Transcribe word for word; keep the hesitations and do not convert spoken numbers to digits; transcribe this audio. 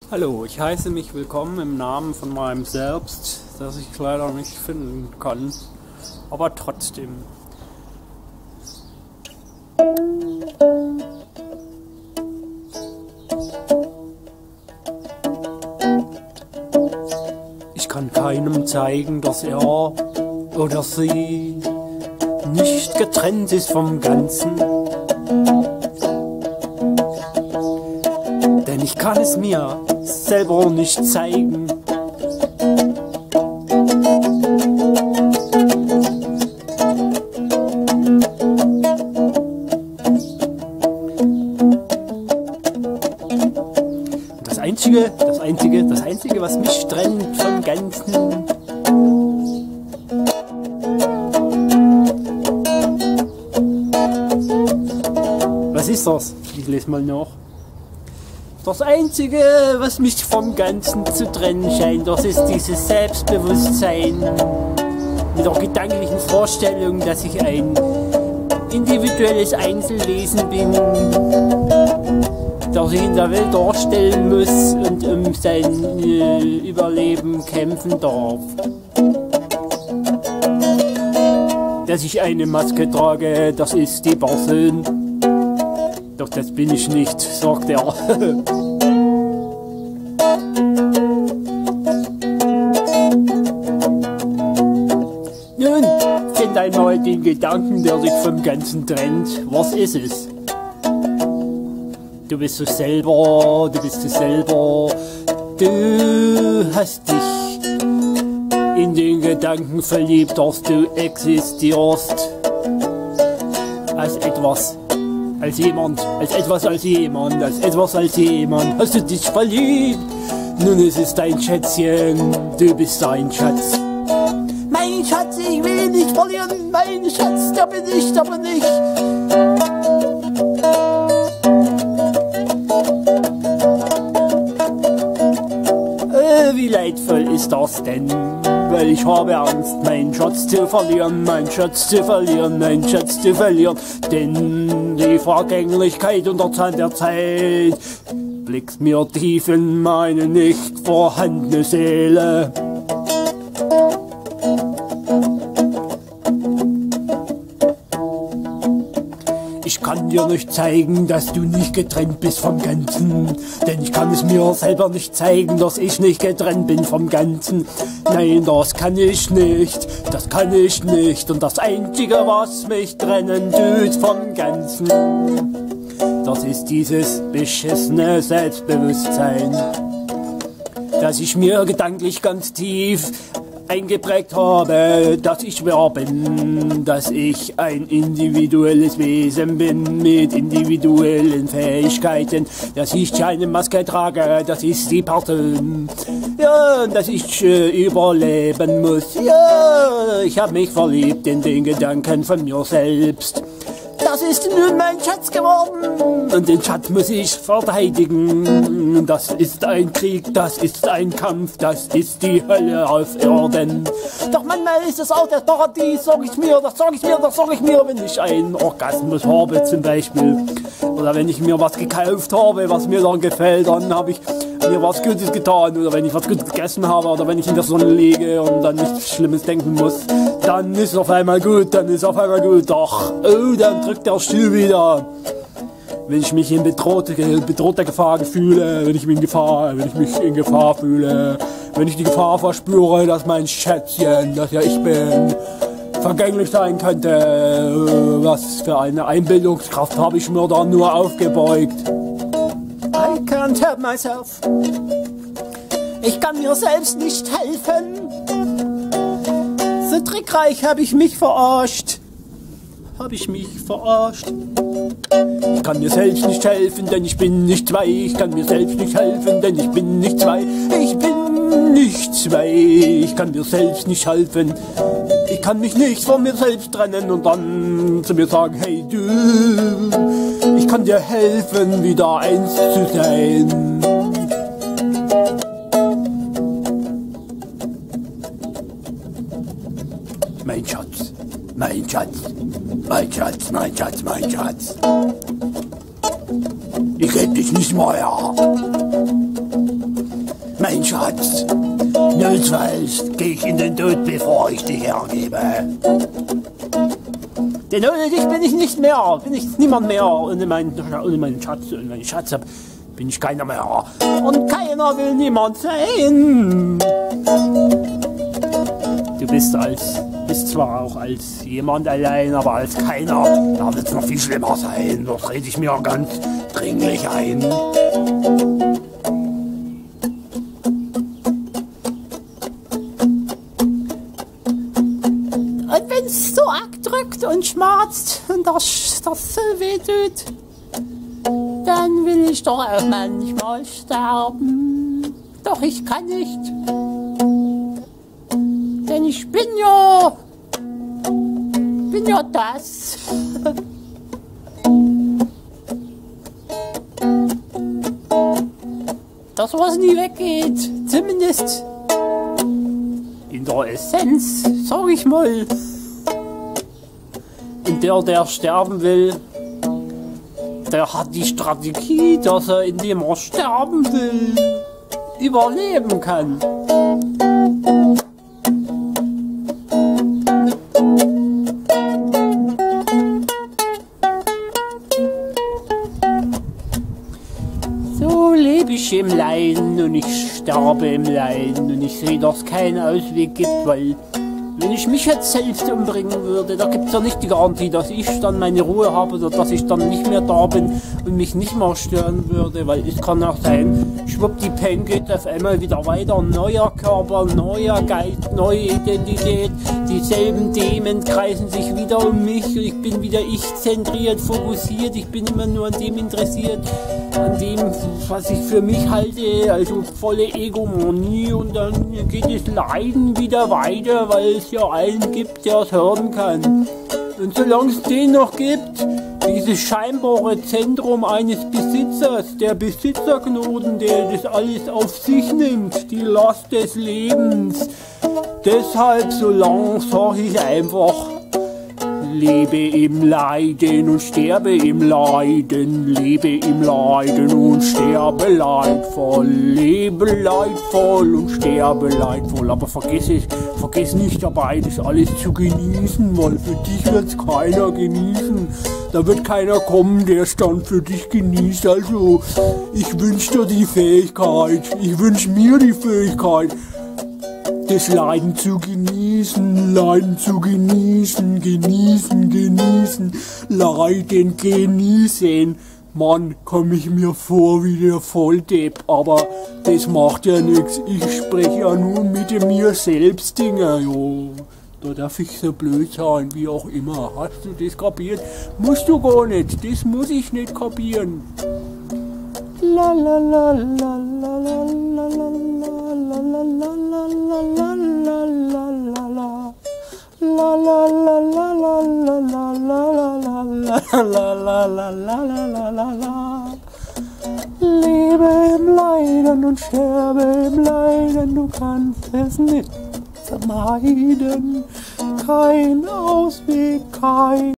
Hallo, ich heiße mich willkommen im Namen von meinem Selbst, das ich leider nicht finden kann, aber trotzdem. Ich kann keinem zeigen, dass er oder sie nicht getrennt ist vom Ganzen. Denn ich kann es mir selber nicht zeigen. Das einzige, das einzige, das einzige, was mich trennt vom Ganzen. Was ist das? Ich lese mal nach. Das Einzige, was mich vom Ganzen zu trennen scheint, das ist dieses Selbstbewusstsein mit der gedanklichen Vorstellung, dass ich ein individuelles Einzelwesen bin, das sich in der Welt darstellen muss und um sein äh, Überleben kämpfen darf. Dass ich eine Maske trage, das ist die Person. Doch das bin ich nicht, sagt er. Nun, find einmal den Gedanken, der sich vom Ganzen trennt. Was ist es? Du bist du selber, du bist du selber. Du hast dich in den Gedanken verliebt, dass du existierst. Als etwas. Als jemand, als etwas als jemand, als etwas als jemand, hast du dich verliebt. Nun es ist dein Schätzchen, du bist ein Schatz. Mein Schatz, ich will nicht verlieren, mein Schatz, der bin ich, der bin ich. Äh, wie leidvoll ist das denn? Weil ich habe Angst, meinen Schatz zu verlieren, meinen Schatz zu verlieren, meinen Schatz zu verlieren. Denn die Vergänglichkeit und der Zahn der Zeit blickt mir tief in meine nicht vorhandene Seele. Ich kann dir nicht zeigen, dass du nicht getrennt bist vom Ganzen. Denn ich kann es mir selber nicht zeigen, dass ich nicht getrennt bin vom Ganzen. Nein, das kann ich nicht, das kann ich nicht. Und das Einzige, was mich trennen tut vom Ganzen, das ist dieses beschissene Selbstbewusstsein, das ich mir gedanklich ganz tief eingeprägt habe, dass ich wer bin, dass ich ein individuelles Wesen bin mit individuellen Fähigkeiten, dass ich keine Maske trage, das ist die Person, ja, dass ich äh, überleben muss, ja, ich habe mich verliebt in den Gedanken von mir selbst. Das ist nun mein Schatz geworden und den Schatz muss ich verteidigen. Das ist ein Krieg, das ist ein Kampf, das ist die Hölle auf Erden. Doch manchmal ist es auch das Paradies, sag ich mir, das sag ich mir, das sag ich mir, wenn ich einen Orgasmus habe zum Beispiel. Oder wenn ich mir was gekauft habe, was mir dann gefällt, dann habe ich mir was Gutes getan. Oder wenn ich was Gutes gegessen habe, oder wenn ich in der Sonne liege und dann nichts Schlimmes denken muss, dann ist es auf einmal gut, dann ist es auf einmal gut. Doch, oh, dann drückt der Stuhl wieder. Wenn ich mich in bedrohter, bedrohter Gefahr fühle, wenn ich mich in Gefahr, wenn ich mich in Gefahr fühle, wenn ich die Gefahr verspüre, dass mein Schätzchen, das ja ich bin, vergänglich sein könnte. Was für eine Einbildungskraft habe ich mir da nur aufgebeugt. I can't help myself. Ich kann mir selbst nicht helfen. So trickreich habe ich mich verarscht. Habe ich mich verarscht. Ich kann mir selbst nicht helfen, denn ich bin nicht zwei. Ich kann mir selbst nicht helfen, denn ich bin nicht zwei. Ich bin nicht zwei. Ich kann mir selbst nicht helfen. Ich kann mich nicht von mir selbst trennen und dann zu mir sagen, hey du, ich kann dir helfen, wieder eins zu sein. Mein Schatz, mein Schatz, mein Schatz, mein Schatz, mein Schatz. Ich hätte dich nicht mehr. mein Schatz. Notfalls geh ich in den Tod, bevor ich dich hergebe. Denn ohne dich bin ich nicht mehr, bin ich niemand mehr. Ohne meinen, ohne meinen Schatz, ohne meinen Schatz bin ich keiner mehr. Und keiner will niemand sein. Du bist als, bist zwar auch als jemand allein, aber als keiner. Da wird es noch viel schlimmer sein. Das rede ich mir ganz dringlich ein. Und wenn es so arg drückt und schmerzt und das, das so weh tut, dann will ich doch auch manchmal sterben. Doch ich kann nicht. Denn ich bin ja, bin ja das. Das, was nie weggeht, zumindest in der Essenz, sag ich mal. Und der, der sterben will, der hat die Strategie, dass er, indem er sterben will, überleben kann. So lebe ich im Leiden und ich sterbe im Leiden und ich sehe, dass es keinen Ausweg gibt, weil wenn ich mich jetzt selbst umbringen würde, da gibt es ja nicht die Garantie, dass ich dann meine Ruhe habe oder dass ich dann nicht mehr da bin und mich nicht mehr stören würde, weil es kann auch sein, schwuppdiwupp geht auf einmal wieder weiter, neuer Körper, neuer Geist, neue Identität, dieselben Themen kreisen sich wieder um mich und ich bin wieder ich-zentriert, fokussiert, ich bin immer nur an dem interessiert, an dem, was ich für mich halte, also volle Egomanie und dann geht das Leiden wieder weiter, weil es ja einen gibt, der es hören kann. Und solange es den noch gibt, dieses scheinbare Zentrum eines Besitzers, der Besitzerknoten, der das alles auf sich nimmt, die Last des Lebens, deshalb so lang sage ich einfach, lebe im Leiden und sterbe im Leiden, lebe im Leiden und sterbe leidvoll, lebe leidvoll und sterbe leidvoll. Aber vergiss es, vergiss nicht dabei, das alles zu genießen, weil für dich wird's keiner genießen. Da wird keiner kommen, der es dann für dich genießt. Also, ich wünsche dir die Fähigkeit, ich wünsche mir die Fähigkeit, das Leiden zu genießen, Leiden zu genießen, genießen, genießen, Leiden genießen. Mann, komm ich mir vor wie der Volldepp, aber das macht ja nichts. Ich spreche ja nur mit mir selbst Dinge, jo. Da darf ich so blöd sein, wie auch immer. Hast du das kapiert? Musst du gar nicht, das muss ich nicht kapieren. La la la la la la la la la la la la la la la la. La la la la la la la la la la la la la la. Lebe im Leiden und sterbe im Leiden, du kannst es nicht vermeiden. Kein Ausweg, kein